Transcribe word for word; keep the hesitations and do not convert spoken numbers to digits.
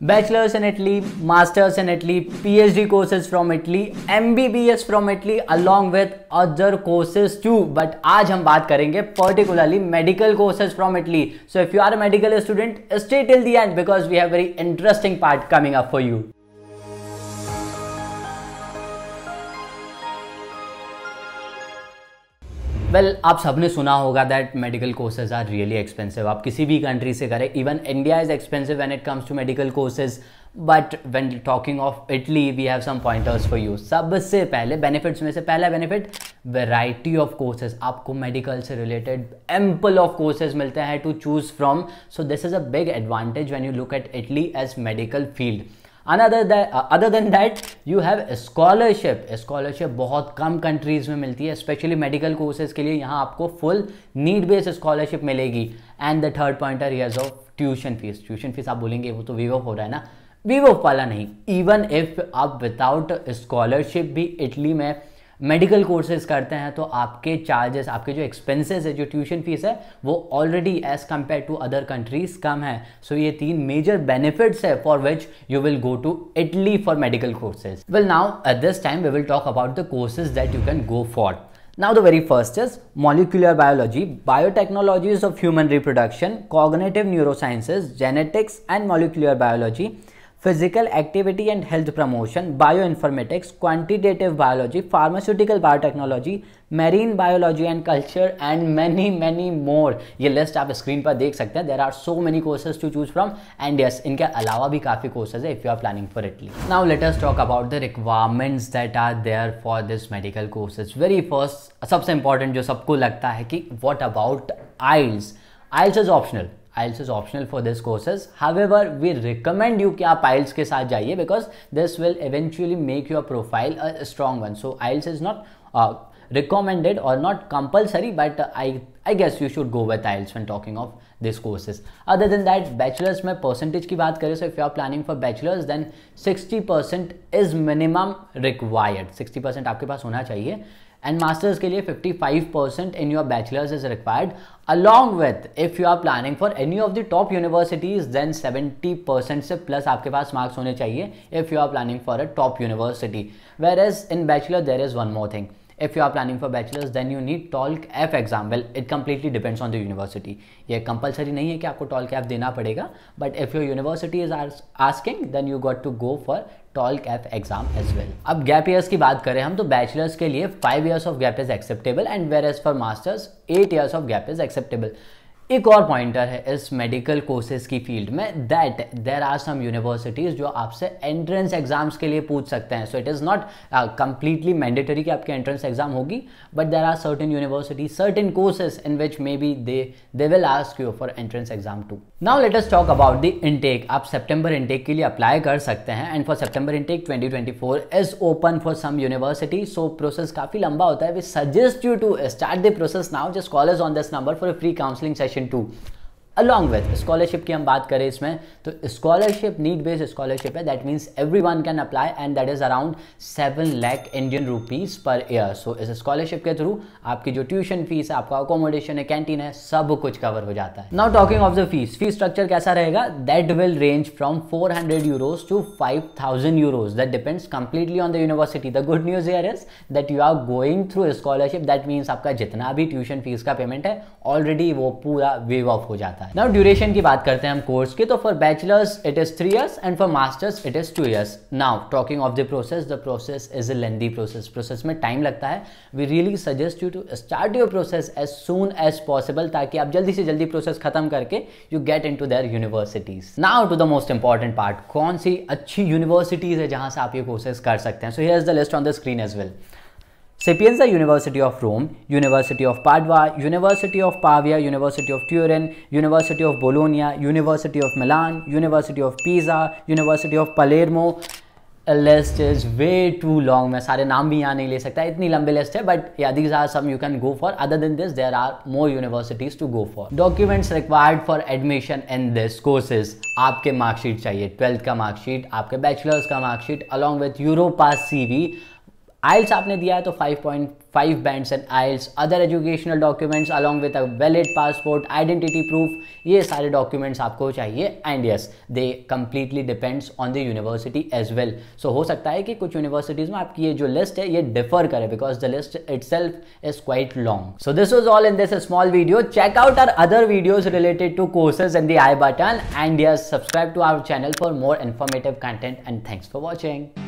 Bachelors in Italy, Masters in Italy, PhD courses from Italy, M B B S from Italy along with other courses too. But आज हम बात करेंगे particularly medical courses from Italy. So if you are a medical student, stay till the end because we have very interesting part coming up for you. Well well, आप सबने सुना होगा that medical courses are really expensive. आप किसी भी country से करें, even India is expensive when it comes to medical courses. But when talking of Italy we have some pointers for you. सबसे पहले बेनिफिट्स में से पहला बेनिफिट, वेराइटी ऑफ कोर्सेज. आपको मेडिकल से रिलेटेड एम्पल ऑफ कोर्सेज मिलते हैं to choose from. So this is a big advantage when you look at Italy as medical field. Another that, uh, other than that, you have scholarship. Scholarship बहुत कम countries में मिलती है, specially medical courses के लिए. यहाँ आपको full need based scholarship मिलेगी. And the third pointer here's of tuition fees. Tuition fees आप बोलेंगे वो तो वीवो हो रहा है ना. वीवो वाला नहीं. इवन इफ आप विदाउट स्कॉलरशिप भी इटली में मेडिकल कोर्सेज करते हैं तो आपके चार्जेस, आपके जो एक्सपेंसेस है, जो ट्यूशन फीस है, वो already as compare to other countries कम है. सो so, ये तीन मेजर बेनिफिट्स है for which you will go to Italy for medical courses. Well now at this time we will talk about the courses that you can go for. Now the very first is molecular biology, biotechnologies of human reproduction, cognitive neurosciences, genetics and molecular biology, physical activity and health promotion, bioinformatics, quantitative biology, pharmaceutical biotechnology, marine biology and culture and many many more. ये list आप screen पर देख सकते हैं. There are so many courses to choose from and yes, इनके अलावा भी काफ़ी courses है if you are planning for Italy. Now let us talk about the requirements that are there for this medical courses. Very first, सबसे important जो सबको लगता है कि what about I E L T S? I E L T S is optional. I E L T S is optional for this courses. However, we recommend you कि आप I E L T S के साथ जाइए because this will eventually make your profile a strong one. So I E L T S is not uh, recommended or not compulsory, but uh, I I guess you should go with I E L T S when talking of these courses. Other than that, bachelors में percentage की बात करें, so if you are planning for bachelors, then sixty percent is minimum required. sixty percent आपके पास होना चाहिए. And masters के लिए fifty-five percent in your bachelors is required. Along with, if you are planning for any of the top universities, then seventy percent से plus आपके पास marks होने चाहिए if you are planning for a top university. Whereas in bachelor there is one more thing. If you are planning for bachelors, then you need TOEIC F exam. Well, it completely depends on the university. ये compulsory नहीं है कि आपको TOEIC F देना पड़ेगा. But if your university is asking, then you got to go for TOEIC F exam as well. अब gap years की बात करें हम तो bachelors के लिए five years of gap is acceptable and whereas for masters eight years of gap is acceptable. एक और पॉइंटर है इस मेडिकल कोर्सेज की फील्ड में, that there are some universities जो आपसे एंट्रेंस एग्जाम्स के लिए पूछ सकते हैं. So it is not completely mandatory कि आपकी एंट्रेंस एग्जाम होगी, but there are certain universities, certain courses in which maybe they they will ask you for entrance exam too. Now let us talk about the intake. आप सितंबर intake के लिए apply कर सकते हैं and for September intake twenty twenty-four is open for some university. So process काफ़ी लंबा होता है. We suggest you to start the process now. Just call us on this number for a free counselling session too. Along with scholarship की हम बात करें इसमें तो स्कॉलरशिप नीड बेस्ड स्कॉलरशिप है. That means everyone can apply and that is around seven lakh Indian rupees per year. So इस scholarship के through आपकी जो ट्यूशन फीस है, आपका अकोमोडेशन है, कैंटीन है, सब कुछ कवर हो जाता है. Now talking of the fees, fees structure कैसा रहेगा? That will range from four hundred euros to five thousand euros. That depends completely on the university. The good news here is that you are going through scholarship. That means आपका जितना भी tuition fees का payment है already वो पूरा wave of हो जाता है. नाउ ड्यूरेशन की बात करते हैं हम कोर्स की, तो for bachelors it is three years and for masters it is two years. Now talking of the process, the process is a lengthy process. Process में टाइम लगता है. We really suggest you to start your process as soon as possible ताकि आप जल्दी से जल्दी process खत्म करके you get into their universities. Now to the most important part, कौन सी अच्छी यूनिवर्सिटीज है जहां से आप ये कोर्सेज कर सकते हैं. So here is the list on the screen as well. Sapienza, University of Rome, University of Padova, University of Pavia, University of Turin, University of Bologna, University of Milan, University of Pisa, University of Palermo. List is way too long. मैं सारे नाम भी यहाँ नहीं ले सकता, इतनी लंबी लिस्ट है. But yeah these are some you can go for. Other than this there are more universities to go for. Documents required for admission in this courses. आपके मार्कशीट चाहिए, ट्वेल्थ का मार्कशीट, आपके बैचलर्स का marksheet along with Europass CV, IELTS आपने दिया है तो five point five bands and IELTS, other educational documents along with a valid passport, identity proof, ये सारे डॉक्यूमेंट्स आपको चाहिए. And yes, they completely depends on the university as well. So हो सकता है कि कुछ यूनिवर्सिटीज में आपकी ये जो लिस्ट है ये डिफर करे, because the list itself is quite long. So this was all in this small video. Check out our other videos related to courses in the I button, and yes, subscribe to our channel for more informative content, and thanks for watching.